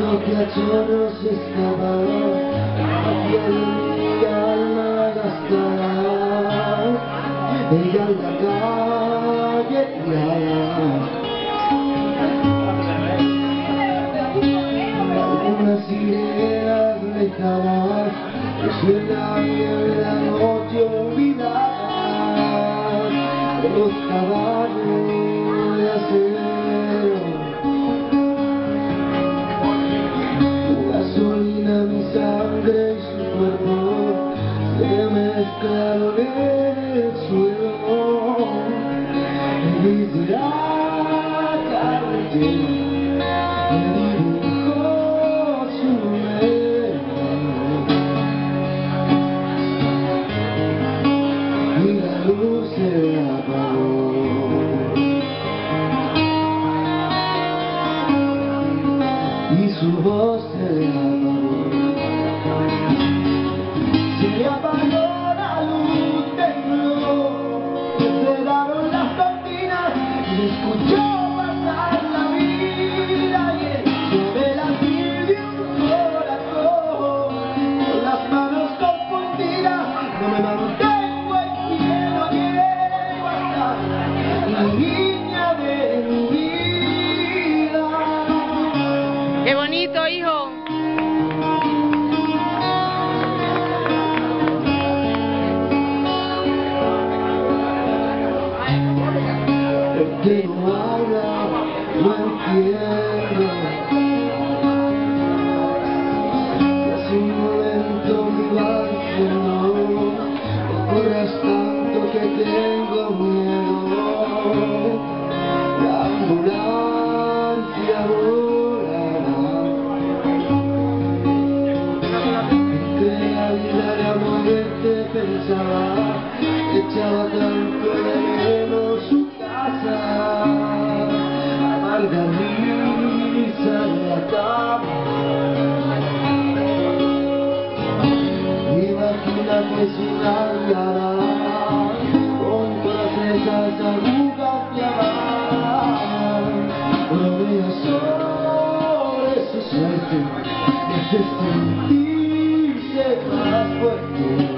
que a chorros se escaparon, y en mi alma gastará, ella en la calle algunas ideas lejanas que suenan en la noche olvidada de los caballos de acero. Mi sangre y su cuerpo se mezclaron en el suelo, y desde la carretera me dibujó su mano, y la luz se apagó, y su voz se apagó. Se apagó la luz, tembló, se cerraron las cortinas y escuchó pasar la vida, y sobre la piel de un corazón, con las manos confundidas, no me mantengo en pie, no llego a estar la niña de mi vida. ¡Qué bonito, hijo! Que no habla, no entiendo, y hace un momento mi barco no corras tanto que tengo miedo, la ambulancia volará, entre la vida y la muerte pensaba, echaba tanto de menos su casa, amarga risa en la cama. Imagina que es una cara con todas esas arrugas clavadas, bromea sobre su suerte, me hace sentirse más fuerte.